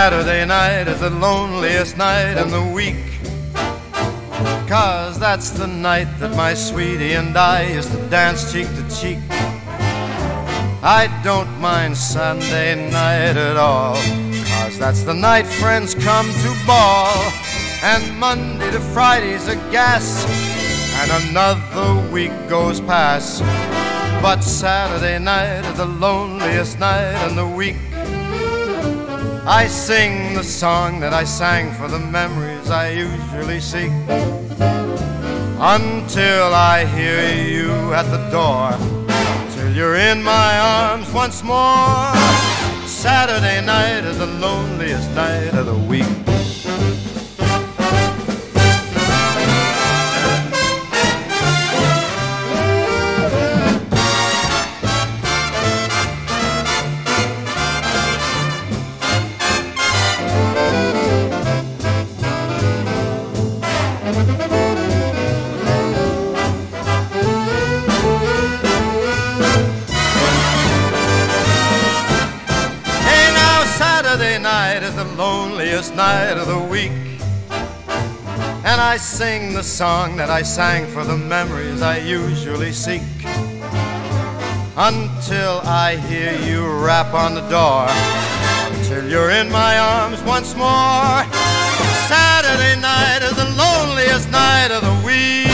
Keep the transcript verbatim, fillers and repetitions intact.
Saturday night is the loneliest night in the week, 'cause that's the night that my sweetie and I used to dance cheek to cheek. I don't mind Sunday night at all, 'cause that's the night friends come to ball. And Monday to Friday's a gas, and another week goes past. But Saturday night is the loneliest night in the week. I sing the song that I sang for the memories I usually seek, until I hear you at the door, till you're in my arms once more. Saturday night is the loneliest night of the week. Saturday night is the loneliest night of the week, and I sing the song that I sang for the memories I usually seek, until I hear you rap on the door, till you're in my arms once more. Saturday night is the loneliest night of the week.